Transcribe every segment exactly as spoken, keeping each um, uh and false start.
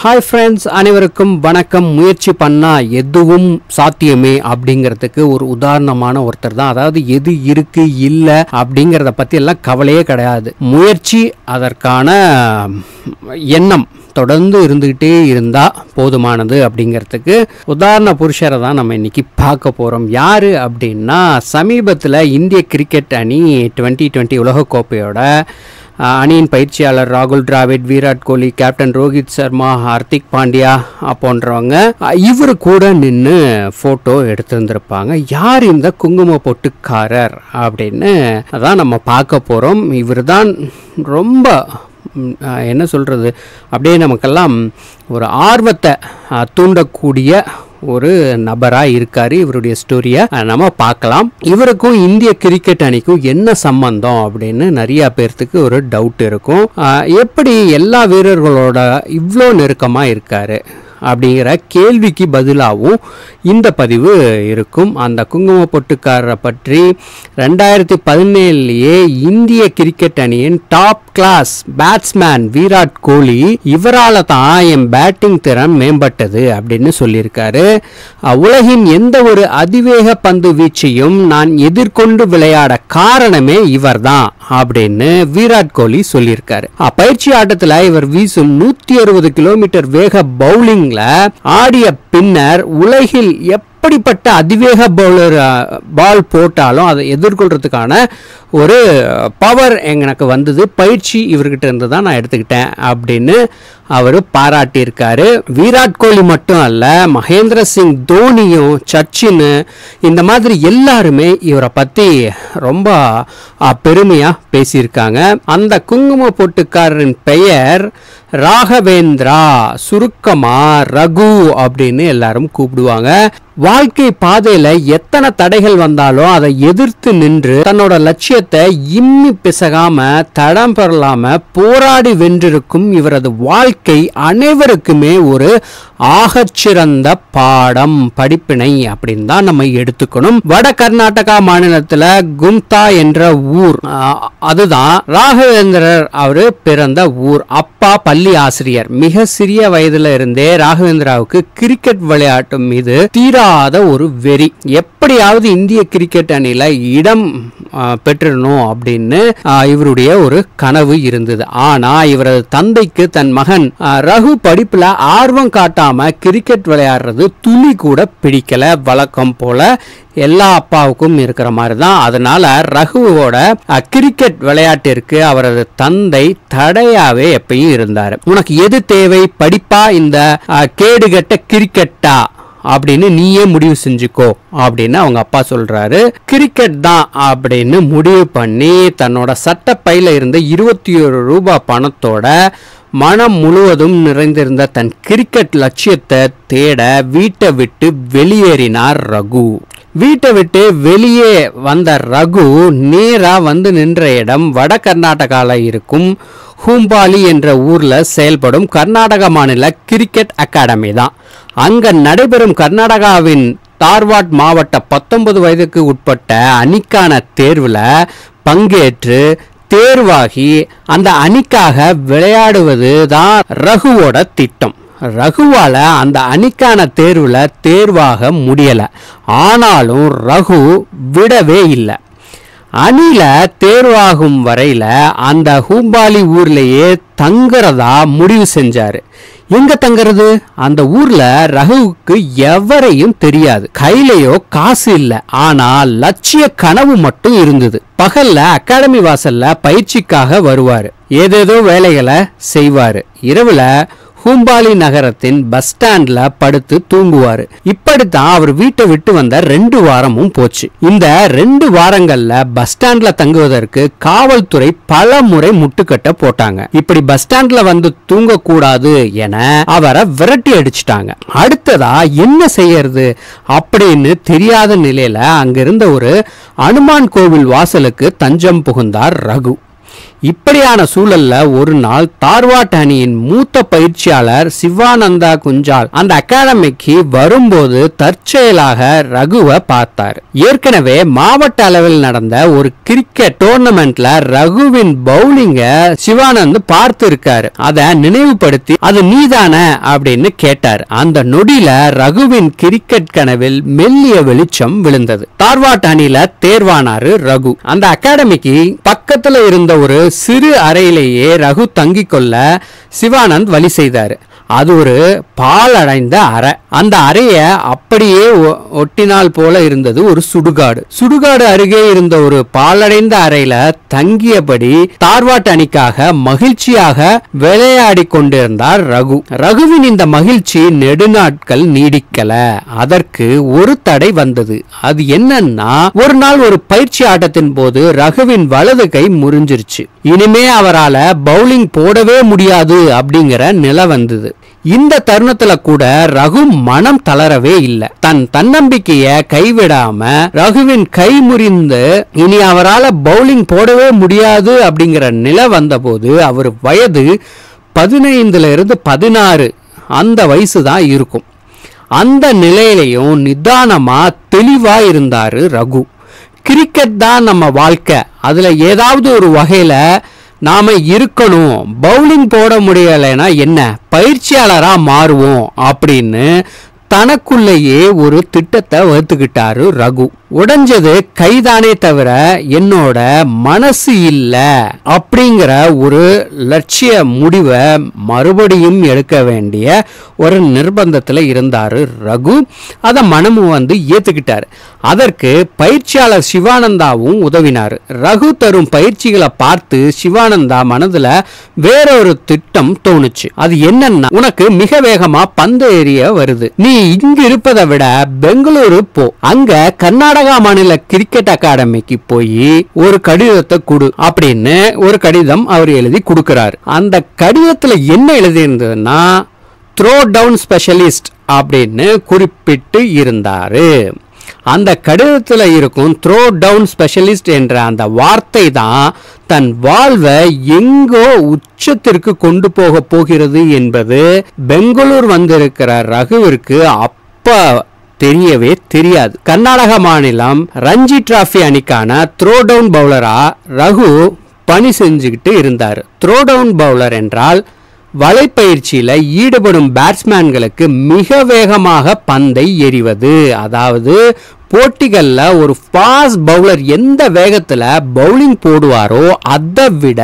Hi friends, அனைவருக்கும் வணக்கம். முயற்சி பண்ணால் எதுவும் சாத்தியமே அப்படிங்கிறதுக்கு ஒரு உதாரணமான ஒருத்தர் தான். அதாவது எது இருக்கு இல்லை அப்படிங்கிறத பற்றி எல்லாம் கவலையே கிடையாது. முயற்சி, அதற்கான எண்ணம் தொடர்ந்து இருந்துக்கிட்டே இருந்தால் போதுமானது அப்படிங்கிறதுக்கு உதாரண புருஷரை தான் நம்ம இன்னைக்கு பார்க்க போகிறோம். யார் அப்படின்னா, சமீபத்தில் இந்திய கிரிக்கெட் அணி டுவெண்ட்டி டுவெண்ட்டி உலகக்கோப்பையோட அணியின் பயிற்சியாளர் ராகுல் டிராவிட், விராட் கோலி, கேப்டன் ரோஹித் சர்மா, ஹார்திக் பாண்டியா போன்றவங்க இவர் கூட நின்று ஃபோட்டோ எடுத்திருந்திருப்பாங்க. யார் இந்த குங்கும பொட்டுக்காரர் அப்படின்னு அதான் நம்ம பார்க்க போகிறோம். இவர் தான் ரொம்ப என்ன சொல்கிறது, அப்படியே நமக்கெல்லாம் ஒரு ஆர்வத்தை தூண்டக்கூடிய ஒரு நபராக இருக்கார். இவருடைய ஸ்டோரியை நம்ம பார்க்கலாம். இவருக்கும் இந்திய கிரிக்கெட் அணிக்கும் என்ன சம்பந்தம் அப்படின்னு நிறைய பேர்த்துக்கு ஒரு டவுட் இருக்கும். எப்படி எல்லா வீரர்களோட இவ்வளோ நெருக்கமாக இருக்காரு அப்படிங்கிற கேள்விக்கு பதிலாகவும் இந்த பதிவு இருக்கும். அந்த குங்கும பொட்டுக்காரரை பற்றி ரெண்டாயிரத்தி பதினேழுலேயே இந்திய கிரிக்கெட் அணியின் top class batsman Virat Kohli இவரால் தான் என் பேட்டிங் திறன் மேம்பட்டது அப்படின்னு சொல்லியிருக்காரு. உலகின் எந்த ஒரு அதிவேக பந்து வீச்சையும் நான் எதிர்கொண்டு விளையாட காரணமே இவர் தான் அப்படின்னு விராட் கோலி சொல்லியிருக்காரு. பயிற்சி ஆட்டத்தில் இவர் வீசும் நூத்தி அறுபது கிலோமீட்டர் வேக பவுலிங் ஆடிய பின்னர் உலகில் எப்படிப்பட்ட அதிவேக பவுலர் பால் போட்டாலும் அதை எதிர்கொள்றதுக்கான ஒரு பவர் எனக்கு வந்தது. பயிற்சி இவர்கிட்ட இருந்து தான் நான் எடுத்துக்கிட்டேன் அப்படின்னு அவர் பாராட்டியிருக்காரு. விராட் கோலி மட்டும் அல்ல, மகேந்திர சிங் தோனியும், சச்சின், இந்த மாதிரி எல்லாருமே இவரை பற்றி ரொம்ப பெருமையாக பேசியிருக்காங்க. அந்த குங்கும பொட்டுக்காரரின் பெயர் ராகவேந்திரா, சுருக்கமா ரகு அப்படின்னு எல்லாரும் கூப்பிடுவாங்க. வாழ்க்கை பாதையில எத்தனை தடைகள் வந்தாலும் அதை எதிர்த்து நின்று தன்னோட லட்சியத்தை இம்மி பிசகாம தடம் பெறலாம போராடி வென்றிருக்கும் இவரது வாழ்க்கை அனைவருக்குமே ஒரு ஆகச்சிறந்த பாடம், படிப்பினை அப்படின்னு தான் நம்ம எடுத்துக்கணும். வட கர்நாடகா மாநிலத்துல கும்தா என்ற ஊர், அதுதான் ராகவேந்திரர் அவரு பிறந்த ஊர். அப்பா பள்ளி ஆசிரியர். மிக சிறிய வயதுல இருந்தே ராகவேந்திராவுக்கு கிரிக்கெட் விளையாட்டு மீது தீராத ஒரு வெறி. எப்படியாவது இந்திய கிரிக்கெட் அணியில இடம் பெற்றணும் அப்படின்னு இவருடைய ஒரு கனவு இருந்தது. ஆனா இவரது தந்தைக்கு தன் மகன் ரகு படிப்புல ஆர்வம் காட்டாம கிரிக்கெட் விளையாடுறது துளி கூட பிடிக்கல. வழக்கம் போல எல்லா அப்பாவுக்கும் இருக்கிற மாதிரி தான். அதனால ரகுவோட கிரிக்கெட் விளையாட்டிற்கு அவரது தந்தை தடையாவே எப்பயும் இருந்தாரு. உனக்கு எது தேவை, படிப்பா இந்த கேடுகட்ட கிரிக்கெட்டா அப்படின்னு நீயே முடிவு செஞ்சுக்கோ அப்படின்னு அவங்க அப்பா சொல்றாரு. கிரிக்கெட் தான் அப்படின்னு முடிவு பண்ணி தன்னோட சட்டப்பையில இருந்த இருபத்தி ஒரு ரூபாய் பணத்தோட மனம் முழுவதும் நிறைந்திருந்த தன் கிரிக்கெட் லட்சியத்தை தேட வீட்டை விட்டு வெளியேறினார் ரகு. வீட்டை விட்டு வெளியே வந்த ரகு நேரா வந்து நின்ற இடம் வட கர்நாடகால இருக்கும் ஹூம்பாலி என்ற ஊர்ல செயல்படும் கர்நாடக மாநில கிரிக்கெட் அகாடமி தான். அங்க நடைபெறும் கர்நாடகாவின் தார்வாட் மாவட்ட பத்தொன்பது வயதுக்கு உட்பட்ட அணிக்கான தேர்வுல பங்கேற்று தேர்வாகி அந்த அணிக்காக விளையாடுவது தான் ரகுவோட திட்டம். ரகுவால அந்த அணிக்கான தேர்வுல தேர்வாக முடியல. ஆனாலும் ரகு விடவே இல்லை. அணில தேர்வாகும் வரையில அந்த ஹூம்பாலி ஊர்லயே தங்குறதா முடிவு செஞ்சாரு. எங்க தங்குறது? அந்த ஊர்ல ரகுவுக்கு எவரையும் தெரியாது. கையிலையோ காசு இல்லை. ஆனா லட்சிய கனவு மட்டும் இருந்தது. பகல்ல அகாடமி வாசல்ல பயிற்சிக்காக வருவாரு. ஏதேதோ வேலைகளை செய்வாரு. இரவுல ஹூம்பாலி நகரத்தின் பஸ் ஸ்டாண்ட்ல படுத்து தூங்குவாரு. இப்படித்தான் அவர் வீட்டை விட்டு வந்த ரெண்டு வாரமும் போச்சு. இந்த ரெண்டு வாரங்கள்ல பஸ் ஸ்டாண்ட்ல தங்குவதற்கு காவல்துறை பல முறை முட்டுக்கட்ட போட்டாங்க. இப்படி பஸ் ஸ்டாண்ட்ல வந்து தூங்க கூடாது என அவரை விரட்டி அடிச்சுட்டாங்க. அடுத்ததா என்ன செய்யறது அப்படின்னு தெரியாத நிலையில அங்கிருந்த ஒரு அனுமான் கோவில் வாசலுக்கு தஞ்சம் புகுந்தார் ரகு. இப்படியான சூழல்ல ஒரு நாள் தார்வாட் அணியின் மூத்த பயிற்சியாளர் சிவானந்தா குஞ்சால் அந்த அகாடமிக்கு வரும்போது தற்செயலாக ரகுவை பார்த்தார். ஏற்கனவே மாவட்ட அளவில் நடந்த ஒரு கிரிக்கெட் டோர்னமெண்ட்ல ரகுவின் பவுலிங்க சிவானந்த் பார்த்து இருக்காரு. அதை நினைவுபடுத்தி அது நீதானே அப்படின்னு கேட்டார். அந்த நொடியில ரகுவின் கிரிக்கெட் கனவில் மெல்லிய வெளிச்சம் விழுந்தது. தார்வாட் அணியில தேர்வானாரு ரகு. அந்த அகாடமிக்கு பக்கத்துல இருந்த ஒரு சிறு அறையிலேயே ரகு தங்கிக் கொள்ள சிவானந்த் வழி செய்தார். அது ஒரு பால் அடைந்த அறை. அந்த அறைய அப்படியே ஒட்டினால் போல இருந்தது ஒரு சுடுகாடு. சுடுகாடு அருகே இருந்த ஒரு பாலடைந்த அறையில தங்கியபடி தார்வாட் அணிக்காக மகிழ்ச்சியாக விளையாடி கொண்டிருந்தார் ரகு. ரகுவின் இந்த மகிழ்ச்சி நெடுநாட்கள் நீடிக்கல. அதற்கு ஒரு தடை வந்தது. அது என்னன்னா, ஒரு நாள் ஒரு பயிற்சி ஆட்டத்தின் போது ரகுவின் வலது கை முறிஞ்சிருச்சு. இனிமே அவரால் பவுலிங் போடவே முடியாது அப்படிங்கிற நிலை வந்தது. இந்த தருணத்துல கூட ரகு மனம் தளரவே இல்லை. தன் தன்னம்பிக்கைய கைவிடாம ரகுவின் கை முறிந்து இனி அவரால் பவுலிங் போடவே முடியாது அப்படிங்கிற நிலை வந்த போது அவர் வயது பதினைந்துல இருந்து பதினாறு அந்த வயசு தான் இருக்கும். அந்த நிலையிலையும் நிதானமா தெளிவா இருந்தாரு ரகு. கிரிக்கெட் தான் நம்ம வாழ்க்கை, அதுல ஏதாவது ஒரு வகையில நாம இருக்கணும், பவுலிங் போட முடியலைன்னா என்ன, பயிற்சியாளரா மாறுவோம் அப்படின்னு தனக்குள்ளேயே ஒரு திட்டத்தை வகுத்துக்கிட்டாரு ரகு. உடைஞ்சது கைதானே தவிர என்னோட மனசு இல்ல அப்படிங்கிற ஒரு லட்சிய முடிவை மறுபடியும் எடுக்க வேண்டிய ஒரு நிர்பந்தத்துல இருந்தாரு ரகு. அதை மனமும் வந்து ஏத்துக்கிட்டாரு. அதற்கு பயிற்சியாளர் சிவானந்தாவும் உதவினார். ரகு தரும் பயிற்சிகளை பார்த்து சிவானந்தா மனதுல வேறொரு திட்டம் தோணுச்சு. அது என்னன்னா, உனக்கு மிக வேகமா பந்து எறிய வருது, நீ இங்கு இருப்பதை விட பெங்களூரு போ, அங்க கர்நாடகா மாநில கிரிக்கெட் அகாடமிக்கு போய் ஒரு கடிதத்தை கொடு அப்படின்னு ஒரு கடிதம் அவர் எழுதி கொடுக்கிறார். அந்த கடிதத்துல என்ன எழுதி இருந்ததுன்னா, த்ரோ டவுன் ஸ்பெஷலிஸ்ட் அப்படின்னு குறிப்பிட்டு இருந்தாரு. அந்த கடிதத்தில் இருக்கும் த்ரோ டவுன் ஸ்பெஷலிஸ்ட் என்ற அந்த வார்த்தை தான் தன் வாழ்வை எங்கோ உச்சத்திற்கு கொண்டு போக போகிறது என்பது பெங்களூர் வந்திருக்கிற ரகுவிற்கு அப்ப தெரியவே தெரியாது. கர்நாடக மாநிலம் ரஞ்சி டிராபி அணிக்கான த்ரோ டவுன் பவுலரா ரகு பணி செஞ்சுக்கிட்டு இருந்தார். த்ரோ டவுன் பவுலர் என்றால் வலைப்பயிற்சியில ஈடுபடும் பேட்ஸ்மேன்களுக்கு மிக வேகமாக பந்தை எறிவது. அதாவது போட்டிகள்ல ஒரு ஃபாஸ்ட் பவுலர் எந்த வேகத்துல பவுலிங் போடுவாரோ அதை விட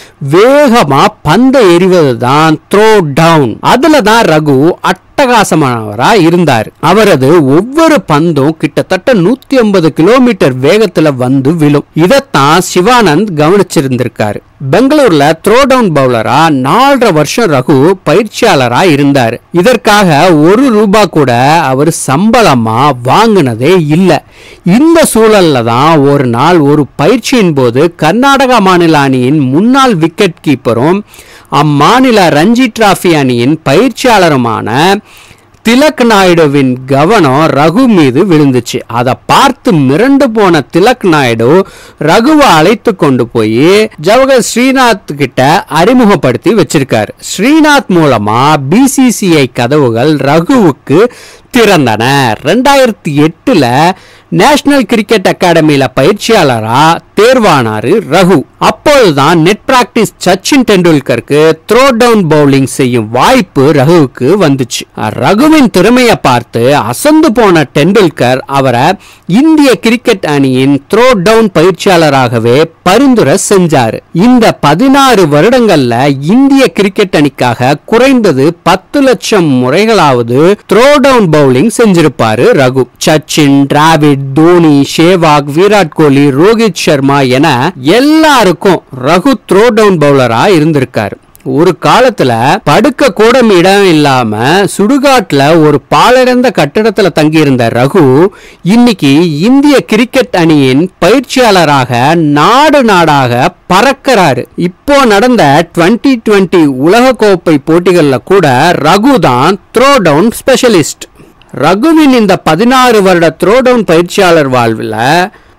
வேகமா பந்தை எறிவது தான் த்ரோ டவுன். அதுல தான் ரகு அட்டகாசமானவரா இருந்தார். அவரது ஒவ்வொரு பந்தும் கிட்டத்தட்ட நூத்தி ஐம்பது கிலோமீட்டர் வேகத்துல வந்து விழும். இதத்தான் சிவானந்த் கவனிச்சிருந்திருக்காரு. பெங்களூர்ல த்ரோ டவுன் பவுலரா நாலரை வருஷம் ரகு பயிற்சியாளரா இருந்தார். இதற்காக ஒரு ரூபா கூட அவர் சம்பளமா வாங்கினதே இல்லை. இந்த சூழல்ல தான் ஒரு நாள் ஒரு பயிற்சியின் போது கர்நாடகா மாநில அணியின் முன்னாள் விக்கெட் கீப்பரும் அம்மாநில ரஞ்சி டிராபி அணியின் பயிற்சியாளருமான திலக் நாயுடுவின் கவனம் ரகு மீது விழுந்துச்சு. அதை பார்த்து மிரண்டு போன திலக் நாயுடு ரகுவை அழைத்து கொண்டு போய் ஜவஹர் ஸ்ரீநாத் கிட்ட அறிமுகப்படுத்தி வச்சிருக்காரு. ஸ்ரீநாத் மூலமா பிசிசிஐ கதவுகள் ரகுவுக்கு திறந்தன. ரெண்டாயிரத்தி எட்டுல நேஷனல் கிரிக்கெட் அகாடமியில பயிற்சியாளரா தேர்வானாரு ரகு. அப்போதுதான் நெட் பிராக்டிஸ் சச்சின் டெண்டுல்கருக்கு த்ரோ டவுன் பவுலிங் செய்யும் வாய்ப்பு ரகுவுக்கு வந்துச்சு. ரகுவின் திறமையை பார்த்து அசந்து போன டெண்டுல்கர் அவரை இந்திய கிரிக்கெட் அணியின் த்ரோ டவுன் பயிற்சியாளராகவே பரிந்துரை செஞ்சாரு. இந்த பதினாறு வருடங்கள்ல இந்திய கிரிக்கெட் அணிக்காக குறைந்தது பத்து லட்சம் முறைகளாவது த்ரோ டவுன் பவுலிங் செஞ்சிருப்பாரு ரகு. சச்சின், டிராவிட், தோனி, சேவாக், விராட் கோலி, ரோஹித் சர்மா என எல்லாருக்கும் ரகு த்ரோ டவுன் பவுலரா இருந்திருக்காரு. ஒரு காலத்துல படுக்க கூட இடம் இல்லாம சுடுகாட்டுல ஒரு பாலடைந்த கட்டிடத்துல தங்கியிருந்த ரகு இன்னைக்கு இந்திய கிரிக்கெட் அணியின் பயிற்சியாளராக நாடு நாடாக பறக்கிறாரு. இப்போ நடந்த டுவெண்ட்டி டுவெண்ட்டி உலக கோப்பை போட்டிகள்ல கூட ரகு தான் த்ரோ டவுன் ஸ்பெஷலிஸ்ட். ரகுவின் இந்த பதினாறு வருட த்ரோ டவுன் பயிற்சியாளர் வாழ்வில்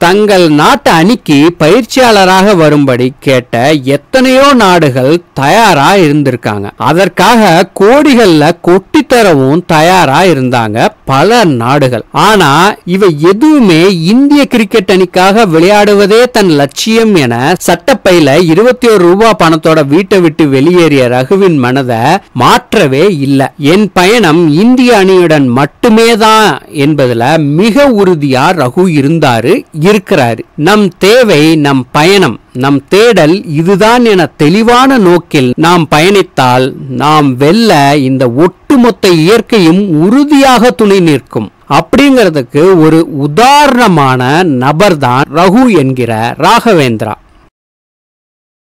தங்கள் நாட்டு அணிக்கு பயிற்சியாளராக வரும்படி கேட்ட எத்தனையோ நாடுகள் தயாரா இருந்திருக்காங்க. அதற்காக கோடிகள்ல கொட்டித்தரவும் தயாரா இருந்தாங்க பல நாடுகள். ஆனா இவை எதுவுமே இந்திய கிரிக்கெட் அணிக்காக விளையாடுவதே தன் லட்சியம் என சட்டப்பையில இருபத்தி ஒரு ரூபாய் பணத்தோட வீட்டை விட்டு வெளியேறிய ரகுவின் மனதை மாற்றவே இல்லை. என் பயணம் இந்திய அணியுடன் மட்டுமே தான் என்பதுல மிக உறுதியா ரகு இருந்தாரு, இருக்கிறாரு. நம் தேவை நம் பயணம், நம் தேடல் இதுதான் என தெளிவான நோக்கில் நாம் பயணித்தால் நாம் வெல்ல இந்த ஒட்டுமொத்த இயற்கையும் உறுதியாக துணை நிற்கும். அப்படிங்கிறதுக்கு ஒரு உதாரணமான நபர் தான் ரகு என்கிற ராகவேந்திரா.